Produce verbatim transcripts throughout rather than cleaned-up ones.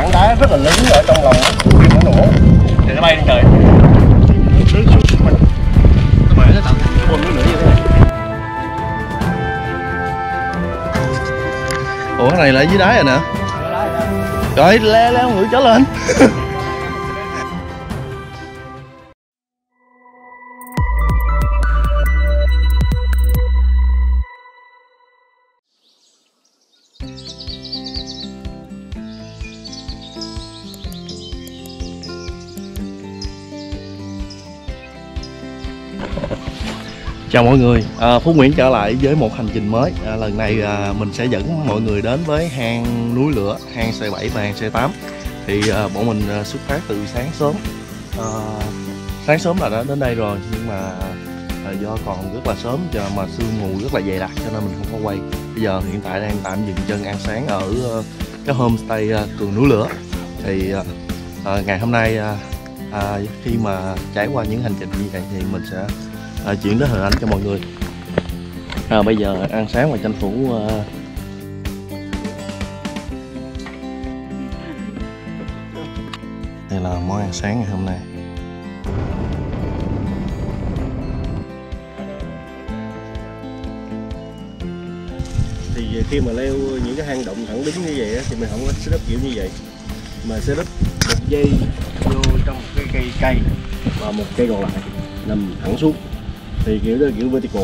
tảng đá rất là lớn ở trong lòng nó nổ thì nó bay lên trời, rớt xuống chúng mình, nó bể nó tạo thành cái bom núi lửa như thế này. Ủa cái này là ở dưới đáy rồi nè. Rồi leo leo ngựa trở lên. Chào mọi người, à, Phú Nguyễn trở lại với một hành trình mới. à, Lần này à, mình sẽ dẫn mọi người đến với hang núi lửa, hang C bảy và hang C tám. Thì à, bọn mình à, xuất phát từ sáng sớm, à, sáng sớm là đã đến đây rồi. Nhưng mà à, do còn rất là sớm cho mà sương mù rất là dày đặc cho nên mình không có quay. Bây giờ hiện tại đang tạm dừng chân ăn sáng ở uh, cái homestay uh, Tường Núi Lửa. Thì uh, uh, ngày hôm nay uh, uh, khi mà trải qua những hành trình như vậy thì mình sẽ À, chuyển đến hình ảnh cho mọi người. à, Bây giờ ăn sáng và tranh thủ uh... đây là món ăn sáng ngày hôm nay. Thì khi mà leo những cái hang động thẳng đứng như vậy á, thì mình không có setup kiểu như vậy, mà setup một dây vô trong một cái cây cây và một cây còn lại nằm thẳng xuống, thì kiểu đó là kiểu vertical.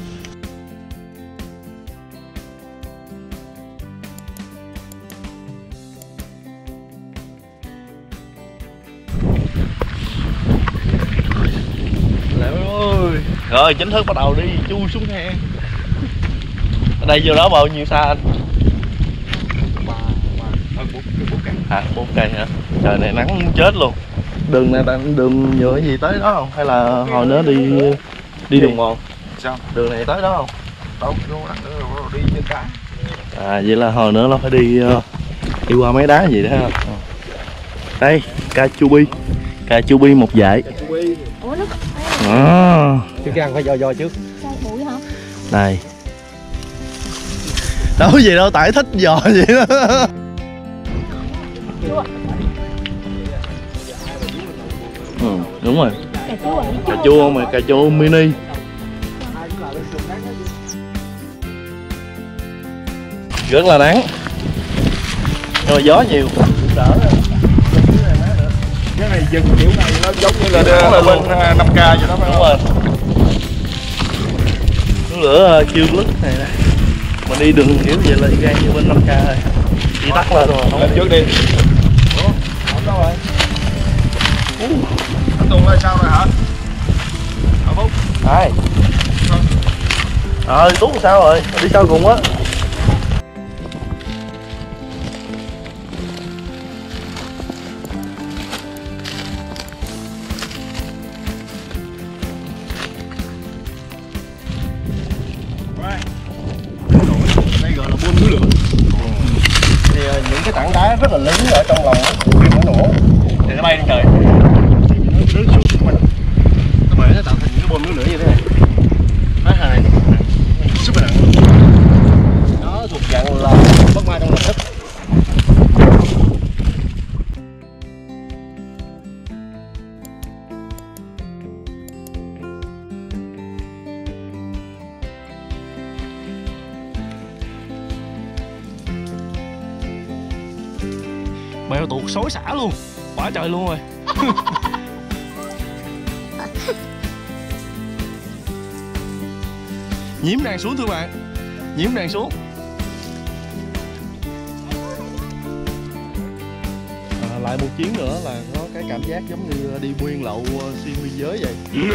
Ơi. Rồi chính thức bắt đầu đi chui xuống hang. Ở đây vô đó bao nhiêu xa anh? ba hơn bốn cây. À bốn cây hả? Trời này nắng muốn chết luôn. Đường này đường nhựa gì tới đó không? Hay là hồi nữa đi đi đường mòn? Sao? Đường này tới đó không? Đâu, vô đằng nữa rồi đi trên đá. À vậy là hồi nữa nó phải đi uh, đi qua mấy đá gì đó ha. Đây, cachubi. Cachubi một dải. Ủa nó À. Trước khi ăn phải do do trước. bụi hả? Đây. Đâu có gì đâu, tại thích giò vậy đó. Ừ, đúng rồi. Cà chua à? Cà chua mà cà chua mini. Rất là nắng. Nhưng mà gió nhiều cũng đỡ. Cái này dừng kiểu này nó giống như là, là bên năm K vậy đó phải không? Đúng rồi. Núi lửa kêu lứt này nè. Mình đi đường kiểu vậy là gan như bên năm K rồi. Đi tắt lên rồi. Lên trước đi. Ủa? Không đâu rồi. Anh Tùng là sao rồi hả? Hả Phúc? Ai? Rồi Tú sao rồi? Đi sau cùng á. Đây gọi là buôn núi lửa. Thì những cái tảng đá rất là lớn ở trong lòng nó nổ thì nó bay lên trời, nó rớt xuống chúng mình, nó bể nó tạo thành những cái bom núi lửa như thế này. Nó hài super nặng, nó thuộc dạng là bất mai trong lòng đất. Bèo tuột xối xả luôn, quá trời luôn rồi. Nhiễm đang xuống thưa bạn, Nhiễm đang xuống. À, lại một chuyến nữa là có cái cảm giác giống như đi buôn lậu xuyên biên giới vậy.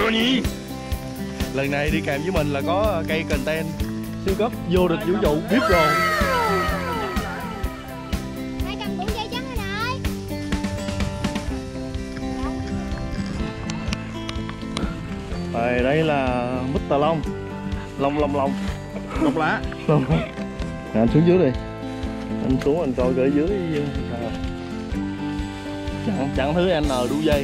Lần này đi kèm với mình là có cây content siêu cấp vô địch vũ trụ vê i pê Pro. Rồi đây là mít-tơ Long. Long long long. Lông lá. Long. À, anh xuống dưới đi. Anh xuống anh coi ở dưới sao. Chẳng chẳng thứ N đu dây.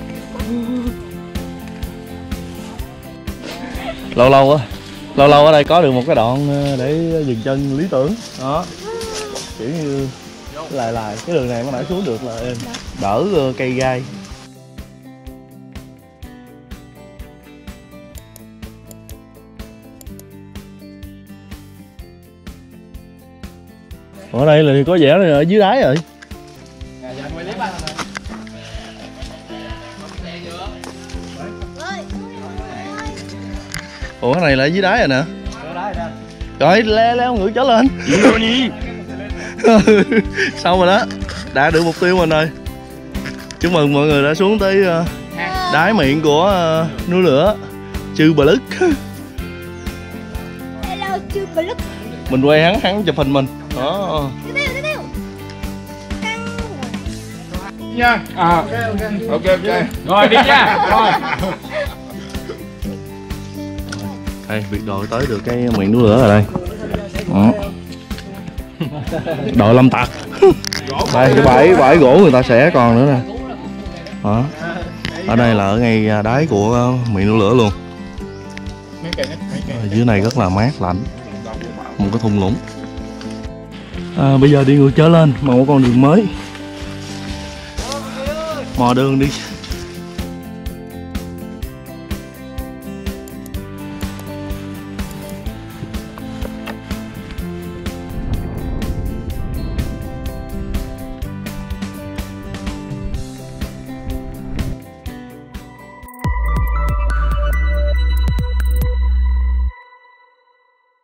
Lâu lâu á. Lâu lâu ở đây có được một cái đoạn để dừng chân lý tưởng. Đó. Kiểu như Vô lại lại cái đường này mới nãy xuống được là êm, đỡ uh, cây gai. Ở đây là có vẻ là ở dưới đáy rồi. Ủa cái này là ở dưới đáy rồi nè. Rồi leo leo ngửa trở lên. Xong rồi đó, đã được mục tiêu mình rồi. Chúc mừng mọi người đã xuống tới uh, đáy miệng của uh, núi lửa Chư Bà Lức. Hello Chư Bà Lức. Mình quay hắn hắn chụp hình mình đó. Nha. À, ok ok ok ok rồi đi nha. Rồi đây biệt đội tới được cái miệng núi lửa rồi đây. Đó. Đội lâm tặc. Đây cái bãi bãi gỗ người ta sẽ còn nữa nè. Đó. Ở đây là ở ngay đáy của miệng núi lửa luôn. Ở dưới này rất là mát lạnh, một cái thung lũng. À, bây giờ đi ngược trở lên một con đường mới, mò đường đi